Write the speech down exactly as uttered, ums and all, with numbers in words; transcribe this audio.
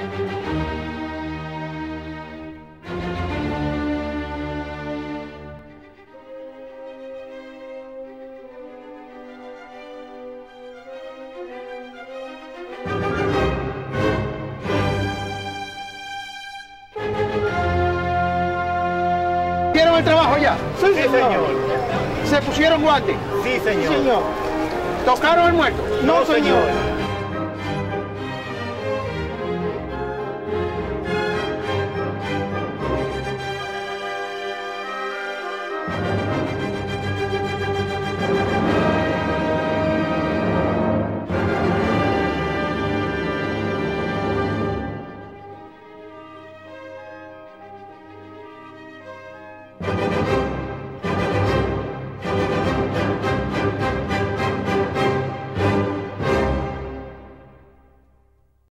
¿Hicieron el trabajo ya? Sí, sí, señor. señor. ¿Se pusieron guantes? Sí, señor. Sí, señor. ¿Tocaron el muerto? No, señor.